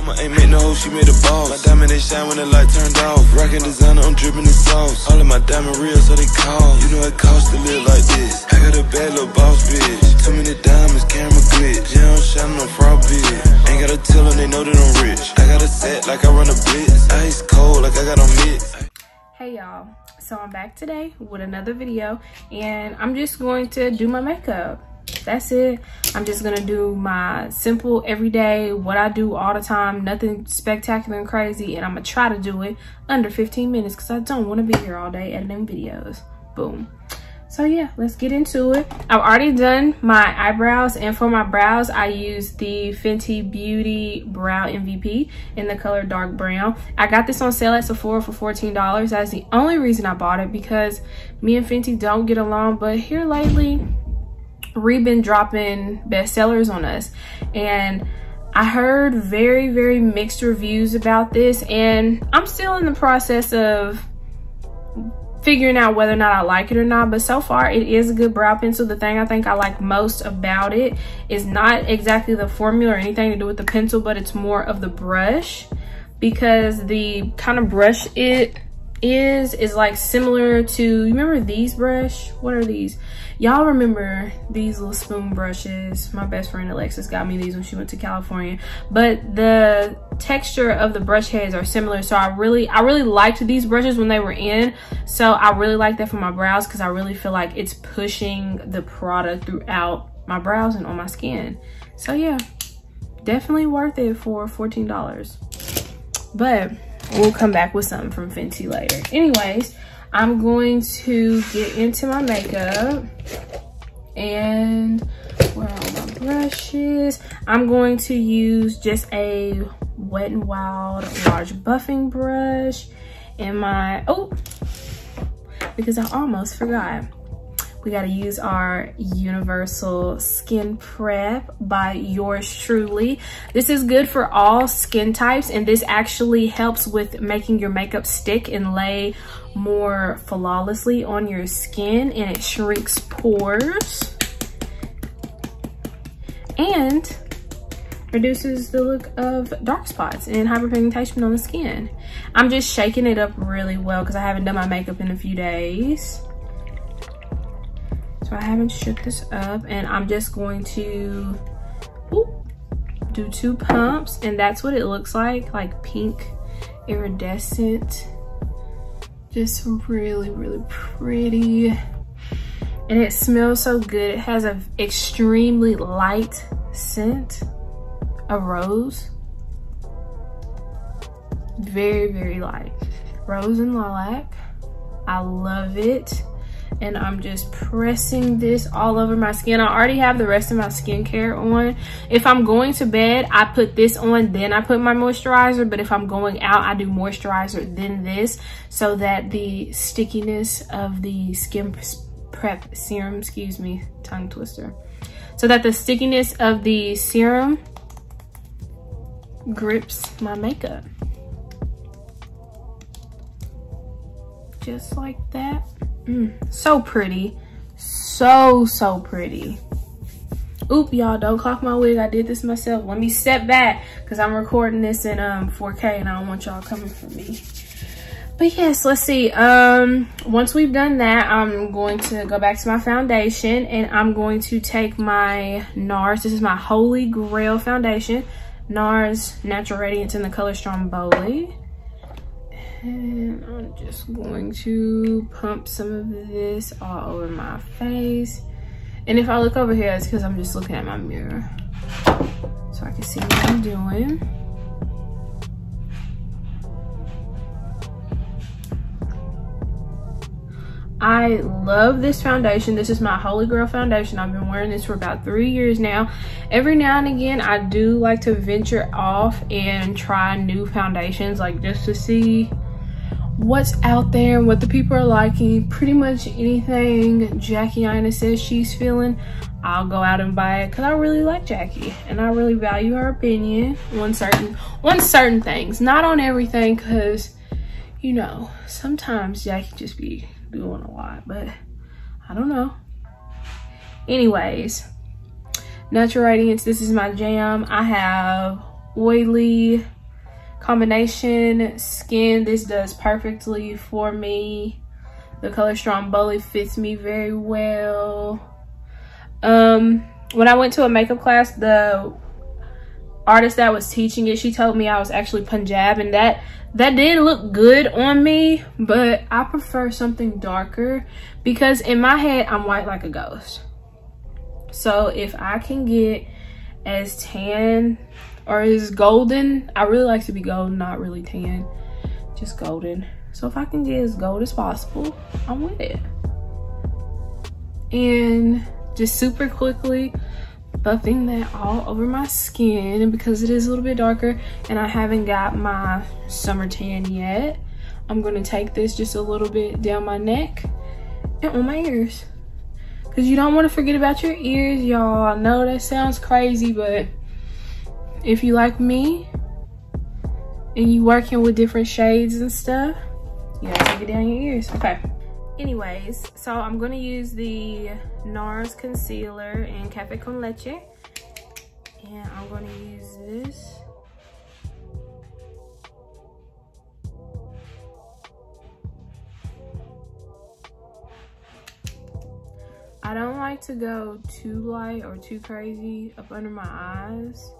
Mama ain't made no hoe, she made a boss. My diamond they shine when the light turned off. Rockin' designer, I'm drippin' in sauce. All of my diamond real, so they call. You know it costs to live like this. I got a bad little boss bitch. Too many diamonds, camera glitch. Yeah, I'm shining on fraud bitch. Ain't gotta tell them, they know that I'm rich. I got a set like I run a blitz. Ice cold like I got on mix. Hey y'all, so I'm back today with another video, and I'm just going to do my makeup. That's it. I'm just gonna do my simple everyday, what I do all the time, nothing spectacular and crazy, and I'm gonna try to do it under 15 minutes because I don't want to be here all day editing videos. Boom. So yeah, let's get into it. I've already done my eyebrows, and for my brows I use the Fenty Beauty Brow MVP in the color dark brown. I got this on sale at Sephora for $14. That's the only reason I bought it, because me and Fenty don't get along, but here lately we've been dropping bestsellers on us, and I heard very mixed reviews about this, and I'm still in the process of figuring out whether or not I like it or not. But so far it is a good brow pencil. The thing I think I like most about it is not exactly the formula or anything to do with the pencil, but it's more of the brush, because the kind of brush it is like similar to, you remember these brush? What are these? Y'all remember these little spoon brushes? My best friend Alexis got me these when she went to California, but the texture of the brush heads are similar. So I really liked these brushes when they were in, so I really like that for my brows, because I really feel like it's pushing the product throughout my brows and on my skin. So yeah, definitely worth it for $14, but we'll come back with something from Fenty later. Anyways, I'm going to get into my makeup, and where are all my brushes? I'm going to use just a Wet n Wild large buffing brush, and my, oh, because I almost forgot, we got to use our Universal Skin Prep by yours truly. This is good for all skin types, and this actually helps with making your makeup stick and lay more flawlessly on your skin, and it shrinks pores and reduces the look of dark spots and hyperpigmentation on the skin. I'm just shaking it up really well because I haven't done my makeup in a few days. So I haven't shook this up, and I'm just going to do 2 pumps, and that's what it looks like pink iridescent. Just really pretty, and it smells so good. It has an extremely light scent of rose, very light rose and lilac. I love it. And I'm just pressing this all over my skin. I already have the rest of my skincare on. If I'm going to bed, I put this on, then I put my moisturizer. But if I'm going out, I do moisturizer, then this, so that the stickiness of the Skin Prep serum, excuse me, tongue twister, so that the stickiness of the serum grips my makeup. Just like that. So pretty, so pretty. Oop, y'all, don't clock my wig. I did this myself. Let me step back because I'm recording this in 4K and I don't want y'all coming for me. But yes, let's see. Once we've done that, I'm going to go back to my foundation, and I'm going to take my NARS. This is my Holy Grail foundation, NARS Natural Radiance in the color Stromboli. And I'm just going to pump some of this all over my face. And if I look over here, it's because I'm just looking at my mirror, so I can see what I'm doing. I love this foundation. This is my Holy Grail foundation. I've been wearing this for about 3 years now. Every now and again, I do like to venture off and try new foundations, like just to see what's out there and what the people are liking. Pretty much anything Jackie Ina says she's feeling, I'll go out and buy it, because I really like Jackie and I really value her opinion on certain things, not on everything, because you know sometimes Jackie just be doing a lot, but I don't know. Anyways, Natural Radiance, this is my jam. I have oily, combination skin. This does perfectly for me. The color Stromboli fits me very well. When I went to a makeup class, the artist that was teaching it, she told me I was actually Punjab, and that did look good on me, but I prefer something darker because in my head I'm white like a ghost. So if I can get as tan or as golden, I really like to be golden, not really tan, just golden. So if I can get as gold as possible, I'm with it. And just super quickly buffing that all over my skin, and because it is a little bit darker and I haven't got my summer tan yet, I'm gonna take this just a little bit down my neck and on my ears, because you don't want to forget about your ears, y'all. I know that sounds crazy, but if you like me and you working with different shades and stuff, you gotta take it down your ears. Okay, anyways, so I'm gonna use the NARS concealer in Cafe con Leche, and I'm gonna use this. I don't like to go too light or too crazy up under my eyes,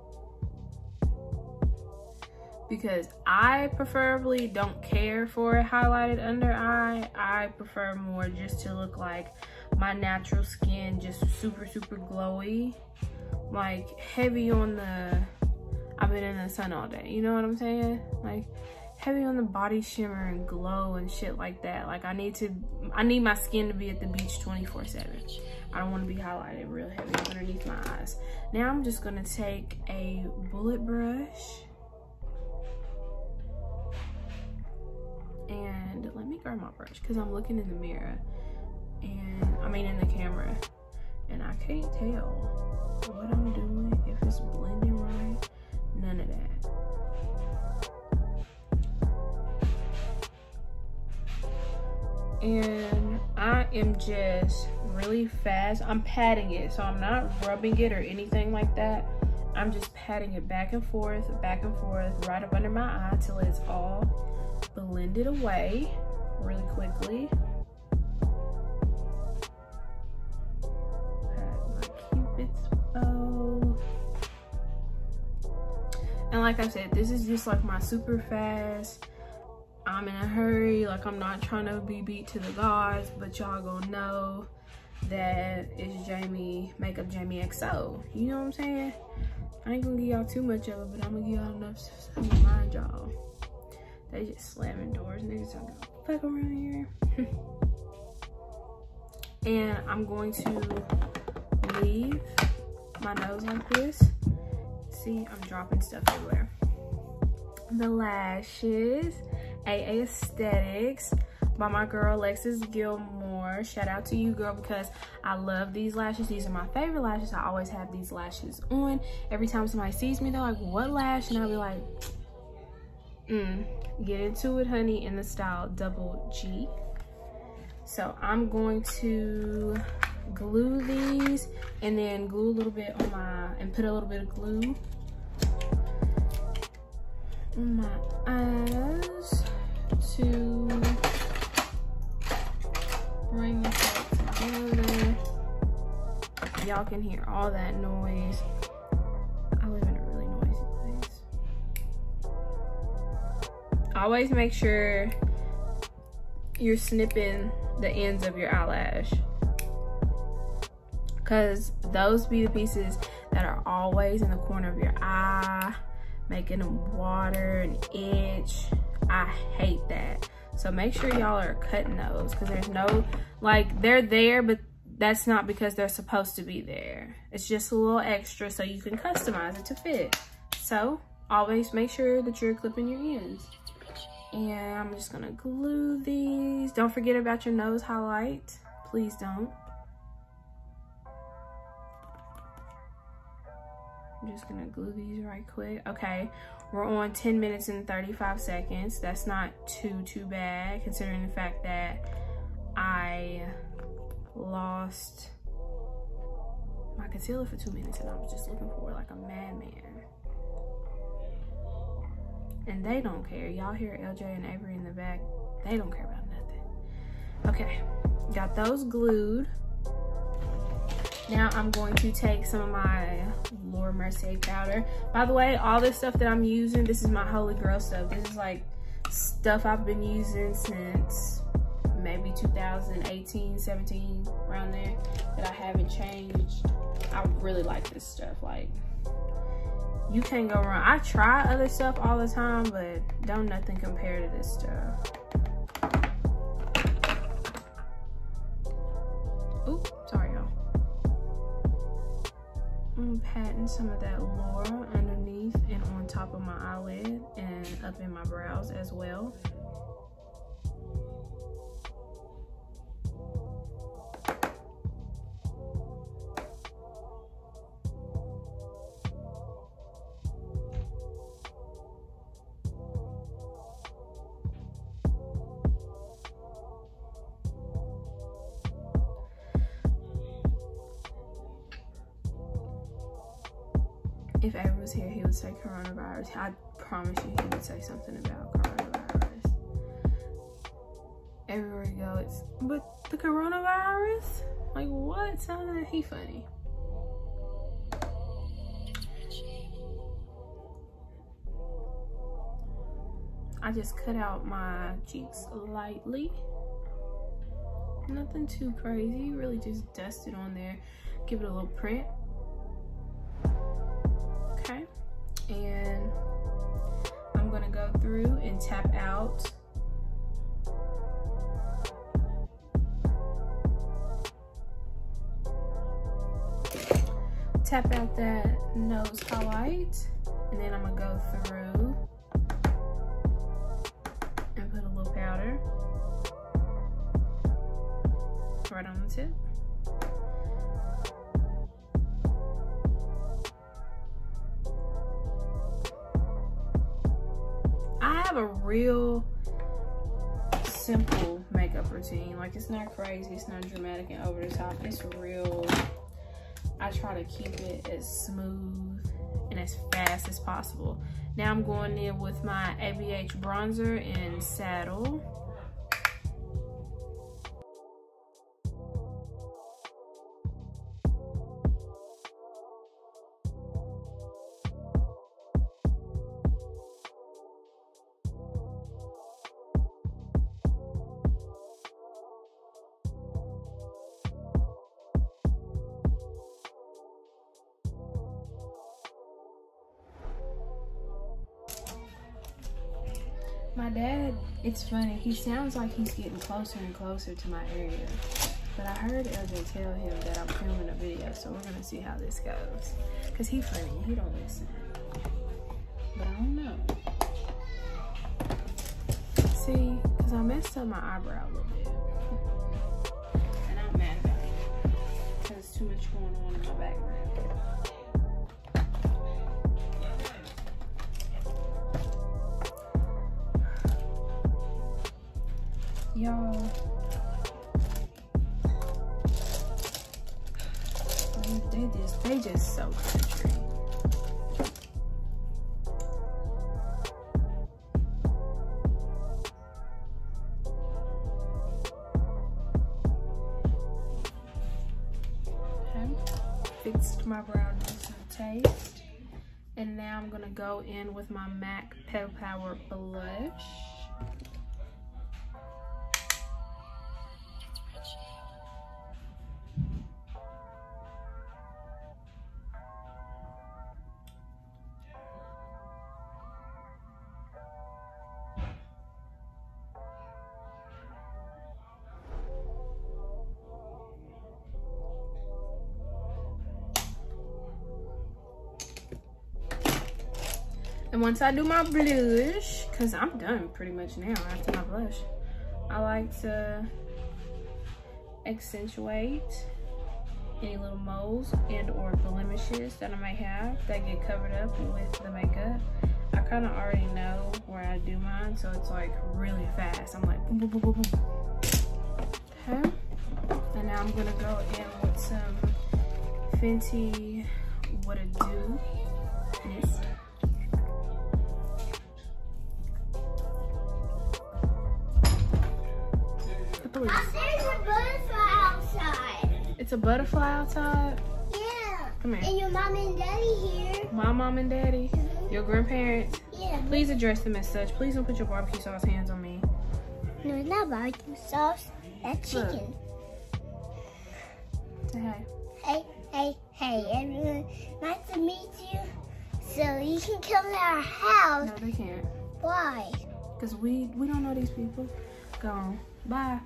because I preferably don't care for a highlighted under eye. I prefer more just to look like my natural skin, just super glowy, like heavy on the, I've been in the sun all day, you know what I'm saying? Like heavy on the body shimmer and glow and shit like that. Like I need my skin to be at the beach 24/7. I don't want to be highlighted real heavy underneath my eyes. Now I'm just gonna take a bullet brush, and let me grab my brush because I'm looking in the mirror, and I mean in the camera, and I can't tell what I'm doing, if it's blending right, none of that. And I am just really fast. I'm patting it, so I'm not rubbing it or anything like that. I'm just patting it back and forth, right up under my eye till it's all blended away really quickly. Pat my Cupid's bow. And like I said, this is just like my super fast, I'm in a hurry, like I'm not trying to be beat to the gods, but y'all gonna know that it's Jami, Makeup Jami XO. You know what I'm saying? I ain't gonna give y'all too much of it, but I'm gonna give y'all enough to remind y'all. They just slamming doors, niggas don't give a fuck around here. And I'm going to leave my nose like this. See, I'm dropping stuff everywhere. The lashes, AA Aesthetics by my girl Alexis Gilmore. Shout out to you, girl, because I love these lashes. These are my favorite lashes. I always have these lashes on. Every time somebody sees me, they're like, what lash? And I'll be like, get into it, honey, in the style Double G. So I'm going to glue these and then glue a little bit on my, and put a little bit of glue on my eyes to bring this all together. Y'all can hear all that noise. I live in a really noisy place. Always make sure you're snipping the ends of your eyelash, because those be the pieces that are always in the corner of your eye, making them water and itch. I hate that. So make sure y'all are cutting those, because there's no, like, they're there, but that's not because they're supposed to be there. It's just a little extra so you can customize it to fit. So always make sure that you're clipping your ends. And I'm just gonna glue these. Don't forget about your nose highlight. Please don't. I'm just gonna glue these right quick. Okay, we're on 10 minutes and 35 seconds. That's not too bad, considering the fact that I lost my concealer for 2 minutes and I was just looking for like a madman. and they don't care. Y'all hear LJ and Avery in the back. They don't care about nothing. Okay, got those glued. Now I'm going to take some of my Laura Mercier powder. By the way, all this stuff that I'm using, this is my holy grail stuff. This is like stuff I've been using since maybe 2018, 17, around there, that I haven't changed. I really like this stuff. Like, you can't go wrong. I try other stuff all the time, but don't nothing compare to this stuff. Ooh, sorry y'all. I'm patting some of that Laura underneath and on top of my eyelid and up in my brows as well. If Avery was here, he would say coronavirus. I promise you he would say something about coronavirus. Everywhere you go, it's, but the coronavirus? Like, what? Son? He funny. I just cut out my cheeks lightly. Nothing too crazy. Really just dust it on there. Give it a little print. Okay, and I'm gonna go through and tap out that nose highlight, and then I'm gonna go through and put a little powder right on the tip. I have a real simple makeup routine. Like, it's not crazy, it's not dramatic and over the top. It's real. I try to keep it as smooth and as fast as possible. Now I'm going in with my ABH bronzer in Saddle. My dad, it's funny, he sounds like he's getting closer and closer to my area. But I heard LJ tell him that I'm filming a video, so we're gonna see how this goes. Cause he funny, he don't listen. But I don't know. See, cause I messed up my eyebrow a little bit. And I'm mad about it. Cause there's too much going on in my background. Y'all, they just so country. Okay, fixed my brow just to taste, and now I'm gonna go in with my MAC Petal Power blush. And once I do my blush, because I'm done pretty much now after my blush, I like to accentuate any little moles and or blemishes that I may have that get covered up with the makeup. I kind of already know where I do mine, so it's like really fast. I'm like boom, boom, boom, boom, boom. Okay. And now I'm gonna go in with some Fenty What It Do Mist. Please. There's a butterfly outside. It's a butterfly outside? Yeah. Come here. And your mom and daddy here. My mom and daddy? Your grandparents? Yeah. Please address them as such. Please don't put your barbecue sauce hands on me. No, it's not barbecue sauce. That's chicken. Say hi. Hey, everyone. Nice to meet you. So you can come to our house. No, they can't. Why? Because we don't know these people. Go on. Bye.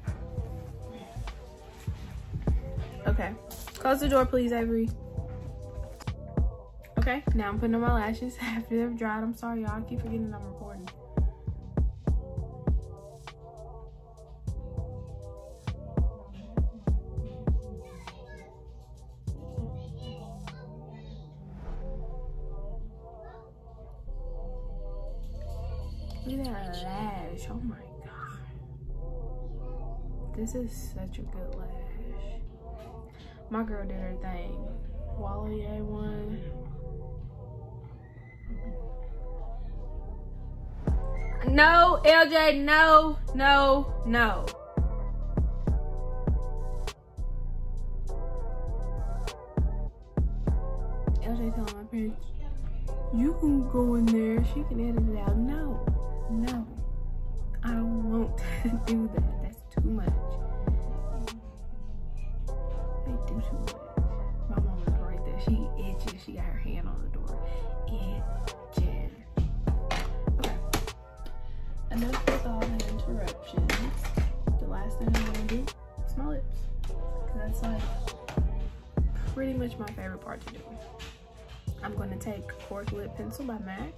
Okay. Close the door, please, Avery. Okay, now I'm putting on my lashes after they've dried. I'm sorry, y'all. I keep forgetting I'm recording. Look at that lash. Oh my god. This is such a good lash. My girl did her thing. Wally A1. No, LJ, no. LJ telling my parents, you can go in there, she can edit it out. No, I don't want to do that. That's too much. They do too much. My mama's right there. She itching. She got her hand on the door. Itching. Okay. Enough with all the interruptions. The last thing I'm gonna do is my lips. Cause that's like pretty much my favorite part to do. I'm gonna take Cork Lip Pencil by MAC.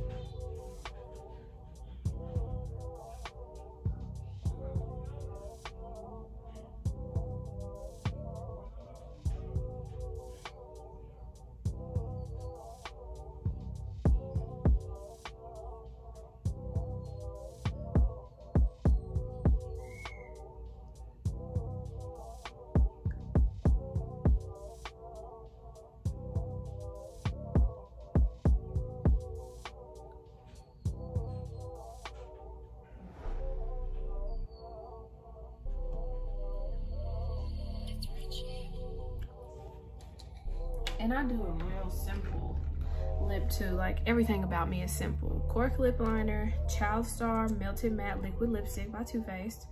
And I do a real simple lip too. Like everything about me is simple. Cork lip liner, Child Star Melted Matte Liquid Lipstick by Too Faced.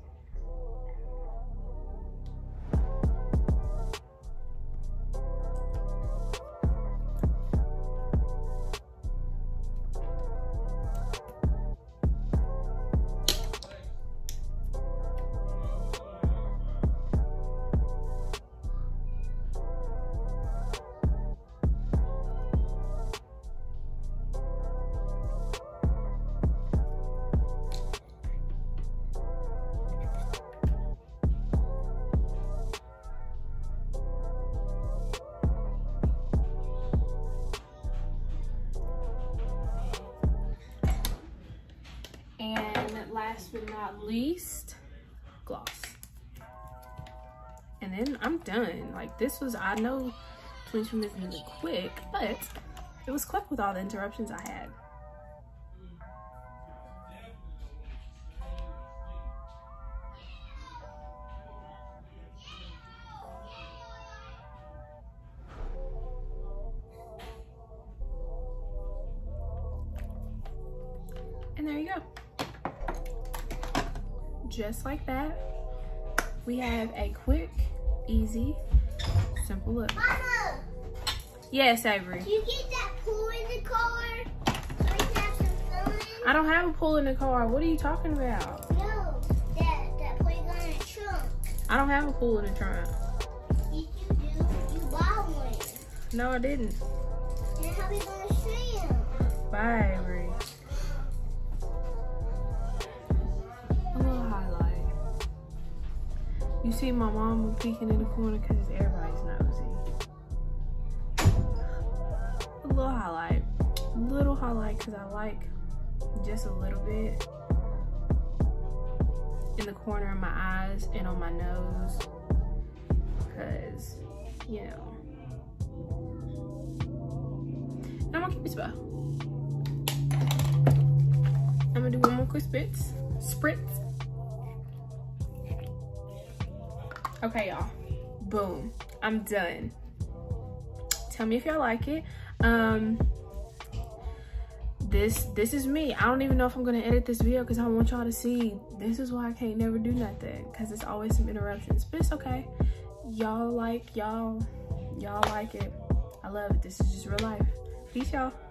Last but not least, gloss. And then I'm done. Like this was, I know 22 minutes isn't quick, but it was quick with all the interruptions I had. And there you go. Just like that, we have a quick, easy, simple look. Mama! Yes, Avery. Can you get that pool in the car so we can have some fun? I don't have a pool in the car. What are you talking about? No, that pool in the trunk. I don't have a pool in the trunk. Yes, you do. You bought one. No, I didn't. Then how we gonna swim? Bye, Avery. A little highlight. You see my mama peeking in the corner because everybody's nosy. A little highlight. Little highlight because I like just a little bit in the corner of my eyes and on my nose because, you know. And I'm gonna keep it spell. I'm gonna do one more quick spritz. Okay, y'all. Boom. I'm done. Tell me if y'all like it. This is me. I don't even know if I'm gonna edit this video because I want y'all to see. This is why I can't never do nothing, because it's always some interruptions, but it's okay. Y'all like it. I love it. This is just real life. Peace, y'all.